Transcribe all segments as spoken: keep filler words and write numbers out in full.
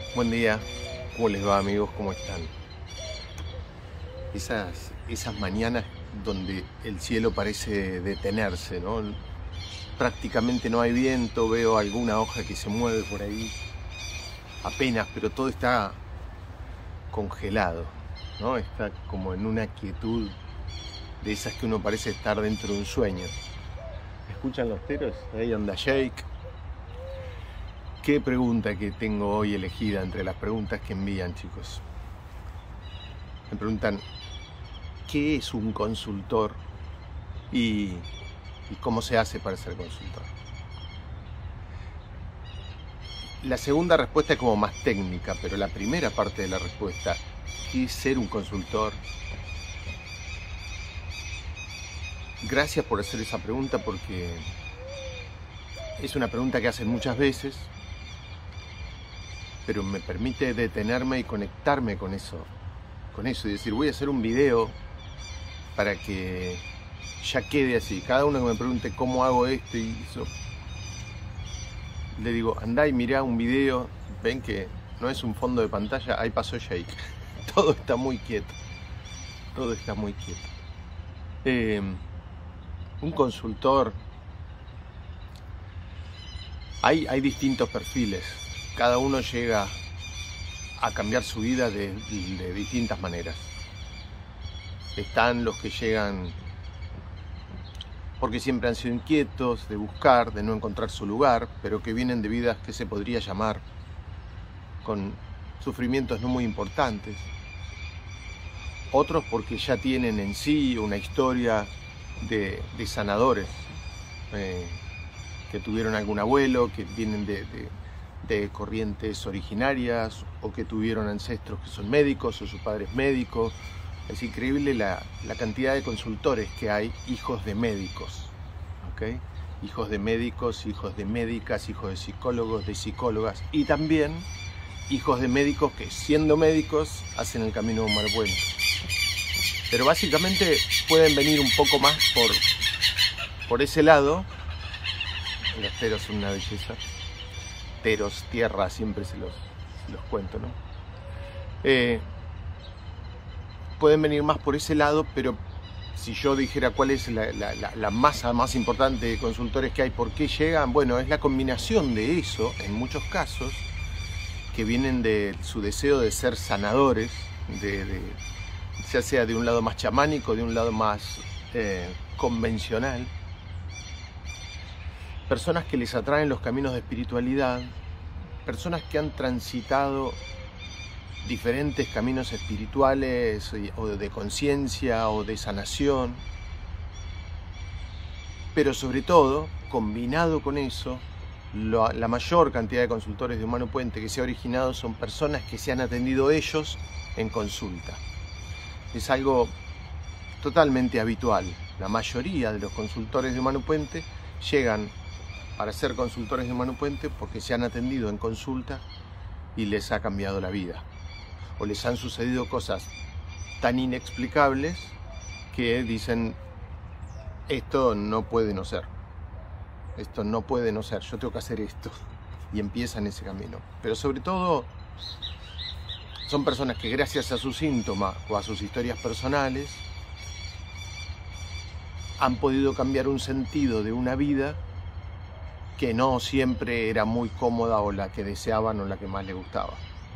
Buen día, ¿cómo les va, amigos? ¿Cómo están? Esas, esas mañanas donde el cielo parece detenerse, ¿no? Prácticamente no hay viento, veo alguna hoja que se mueve por ahí, apenas, pero todo está congelado, ¿no? Está como en una quietud de esas que uno parece estar dentro de un sueño. ¿Escuchan los teros? Ahí anda Jake. ¿Qué pregunta que tengo hoy elegida entre las preguntas que envían, chicos? Me preguntan, ¿qué es un consultor? Y, y ¿cómo se hace para ser consultor? La segunda respuesta es como más técnica, pero la primera parte de la respuesta, ¿qué es ser un consultor? Gracias por hacer esa pregunta, porque es una pregunta que hacen muchas veces, pero me permite detenerme y conectarme con eso, con eso y decir, voy a hacer un video para que ya quede así. Cada uno que me pregunte cómo hago esto y eso, le digo, andá y mirá un video. Ven que no es un fondo de pantalla, ahí pasó Jake. Todo está muy quieto, todo está muy quieto. Eh, un consultor, hay, hay distintos perfiles. Cada uno llega a cambiar su vida de, de distintas maneras. Están los que llegan porque siempre han sido inquietos, de buscar, de no encontrar su lugar, pero que vienen de vidas que se podría llamar con sufrimientos no muy importantes. Otros porque ya tienen en sí una historia de, de sanadores, eh, que tuvieron algún abuelo, que vienen de... de de corrientes originarias, o que tuvieron ancestros que son médicos, o su padre es médico. Es increíble la, la cantidad de consultores que hay, hijos de médicos, ¿okay? Hijos de médicos, hijos de médicas, hijos de psicólogos, de psicólogas, y también hijos de médicos que, siendo médicos, hacen el camino de Omar Bueno. Pero básicamente pueden venir un poco más por, por ese lado. Los teros son una belleza. Teros, tierra, siempre se los, se los cuento, ¿no? Eh, pueden venir más por ese lado, pero si yo dijera cuál es la, la, la, la masa más importante de consultores que hay, ¿por qué llegan? Bueno, es la combinación de eso, en muchos casos, que vienen de su deseo de ser sanadores, de, de, ya sea de un lado más chamánico, de un lado más eh, convencional. Personas que les atraen los caminos de espiritualidad, personas que han transitado diferentes caminos espirituales o de conciencia o de sanación, pero sobre todo, combinado con eso, lo, la mayor cantidad de consultores de Humano Puente que se ha originado son personas que se han atendido ellos en consulta. Es algo totalmente habitual. La mayoría de los consultores de Humano Puente llegan para ser consultores de Humano Puente porque se han atendido en consulta y les ha cambiado la vida. O les han sucedido cosas tan inexplicables que dicen, esto no puede no ser. Esto no puede no ser, yo tengo que hacer esto. Y empiezan ese camino. Pero sobre todo, son personas que gracias a sus síntomas o a sus historias personales han podido cambiar un sentido de una vida que no siempre era muy cómoda o la que deseaban o la que más les gustaba.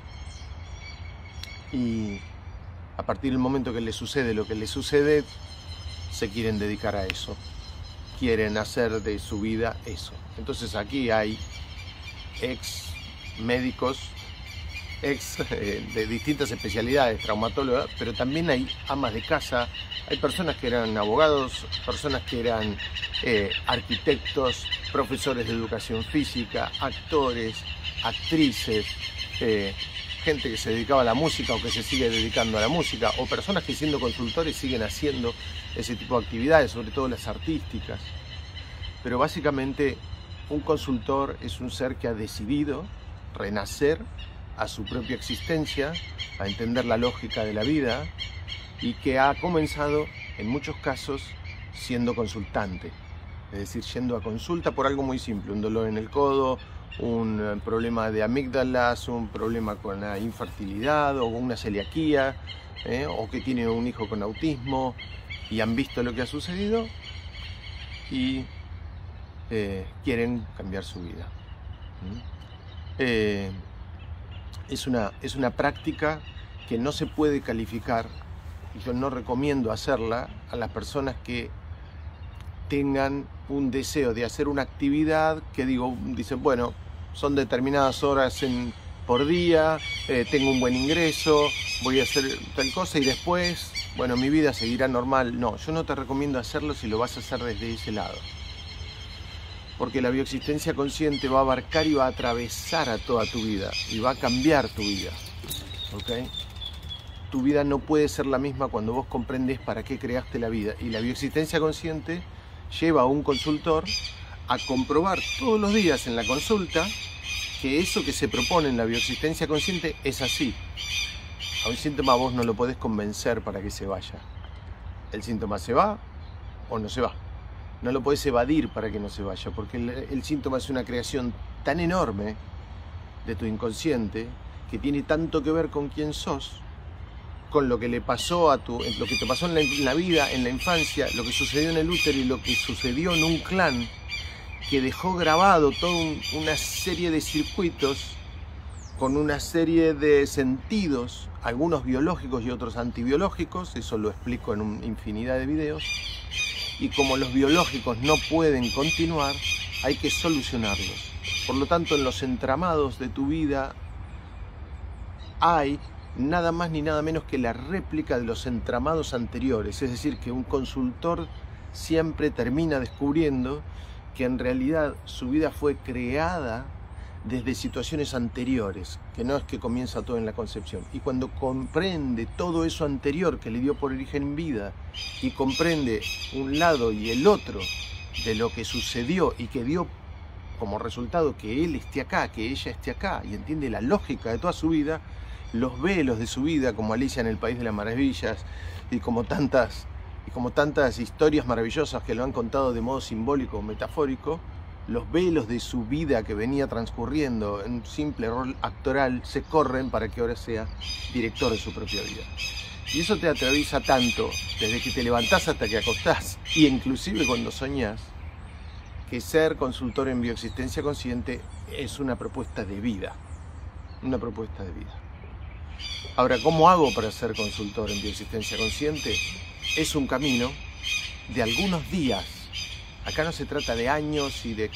Y a partir del momento que les sucede lo que les sucede, se quieren dedicar a eso. Quieren hacer de su vida eso. Entonces aquí hay ex médicos, ex eh, de distintas especialidades, traumatólogos, pero también hay amas de casa, hay personas que eran abogados, personas que eran eh, arquitectos, profesores de educación física, actores, actrices, eh, gente que se dedicaba a la música o que se sigue dedicando a la música, o personas que siendo consultores siguen haciendo ese tipo de actividades, sobre todo las artísticas. Pero básicamente un consultor es un ser que ha decidido renacer a su propia existencia, a entender la lógica de la vida, y que ha comenzado en muchos casos siendo consultante. Es decir, yendo a consulta por algo muy simple, un dolor en el codo, un problema de amígdalas, un problema con la infertilidad o una celiaquía, ¿eh? o que tiene un hijo con autismo y han visto lo que ha sucedido y eh, quieren cambiar su vida. ¿Mm? Eh, es una, es una práctica que no se puede calificar, y yo no recomiendo hacerla a las personas que tengan un deseo de hacer una actividad que digo, dicen, bueno, son determinadas horas en, por día, eh, tengo un buen ingreso, voy a hacer tal cosa y después, bueno, mi vida seguirá normal. No, yo no te recomiendo hacerlo si lo vas a hacer desde ese lado. Porque la bioexistencia consciente va a abarcar y va a atravesar a toda tu vida y va a cambiar tu vida. ¿Ok? Tu vida no puede ser la misma cuando vos comprendes para qué creaste la vida. Y la bioexistencia consciente lleva a un consultor a comprobar todos los días en la consulta que eso que se propone en la bioexistencia consciente es así. A un síntoma vos no lo podés convencer para que se vaya. El síntoma se va o no se va. No lo podés evadir para que no se vaya, porque el, el síntoma es una creación tan enorme de tu inconsciente que tiene tanto que ver con quién sos, con lo que le pasó a tu, lo que te pasó en la, en la vida, en la infancia, lo que sucedió en el útero y lo que sucedió en un clan, que dejó grabado toda un, una serie de circuitos con una serie de sentidos, algunos biológicos y otros antibiológicos. Eso lo explico en una infinidad de videos. Y como los biológicos no pueden continuar, hay que solucionarlos. Por lo tanto, en los entramados de tu vida hay nada más ni nada menos que la réplica de los entramados anteriores. Es decir, que un consultor siempre termina descubriendo que en realidad su vida fue creada desde situaciones anteriores, que no es que comienza todo en la concepción. Y cuando comprende todo eso anterior que le dio por origen vida y comprende un lado y el otro de lo que sucedió y que dio como resultado que él esté acá, que ella esté acá, y entiende la lógica de toda su vida, los velos de su vida, como Alicia en el País de las Maravillas y como tantas, y como tantas historias maravillosas que lo han contado de modo simbólico o metafórico, los velos de su vida que venía transcurriendo en un simple rol actoral se corren para que ahora sea director de su propia vida. Y eso te atraviesa tanto, desde que te levantás hasta que acostás, y inclusive cuando soñás, que ser consultor en bioexistencia consciente es una propuesta de vida. Una propuesta de vida. Ahora, ¿cómo hago para ser consultor en bioexistencia consciente? Es un camino de algunos días. Acá no se trata de años y de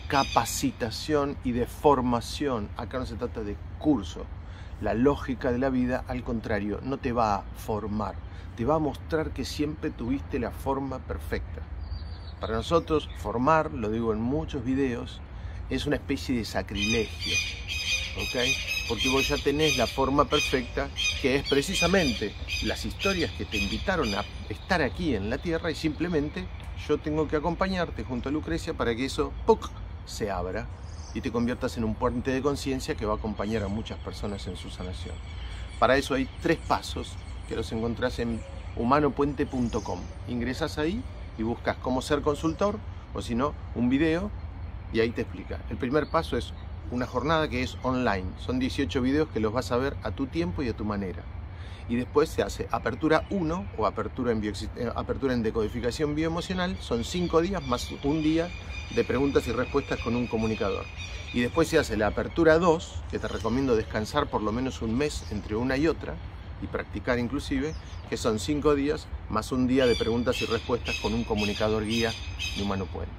capacitación y de formación. Acá no se trata de curso. La lógica de la vida, al contrario, no te va a formar. Te va a mostrar que siempre tuviste la forma perfecta. Para nosotros, formar, lo digo en muchos videos, es una especie de sacrilegio. ¿Ok? Porque vos ya tenés la forma perfecta, que es precisamente las historias que te invitaron a estar aquí en la Tierra, y simplemente yo tengo que acompañarte junto a Lucrecia para que eso ¡puc!, se abra y te conviertas en un puente de conciencia que va a acompañar a muchas personas en su sanación. Para eso hay tres pasos que los encontrás en humano puente punto com. Ingresas ahí y buscas cómo ser consultor, o si no, un video, y ahí te explica. El primer paso es una jornada que es online. Son dieciocho videos que los vas a ver a tu tiempo y a tu manera. Y después se hace apertura uno o apertura en, apertura en decodificación bioemocional. Son cinco días más un día de preguntas y respuestas con un comunicador. Y después se hace la apertura dos, que te recomiendo descansar por lo menos un mes entre una y otra y practicar inclusive, que son cinco días más un día de preguntas y respuestas con un comunicador guía de Humano Puente.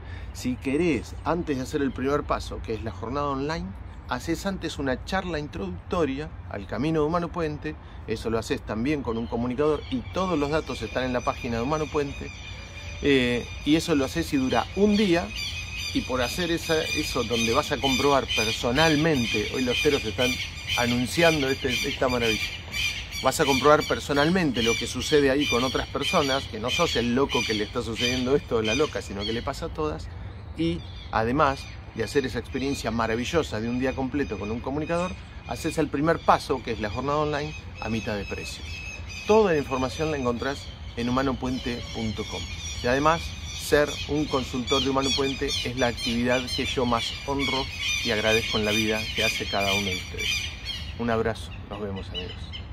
Si querés, antes de hacer el primer paso, que es la jornada online, haces antes una charla introductoria al camino de Humano Puente. Eso lo haces también con un comunicador y todos los datos están en la página de Humano Puente. Eh, y eso lo haces y dura un día, y por hacer esa, eso donde vas a comprobar personalmente, hoy los ceros están anunciando este, esta maravilla, vas a comprobar personalmente lo que sucede ahí con otras personas, que no sos el loco que le está sucediendo esto o la loca, sino que le pasa a todas. Y además de hacer esa experiencia maravillosa de un día completo con un comunicador, haces el primer paso, que es la jornada online, a mitad de precio. Toda la información la encontrás en humano puente punto com. Y además, ser un consultor de Humano Puente es la actividad que yo más honro y agradezco en la vida que hace cada uno de ustedes. Un abrazo, nos vemos amigos.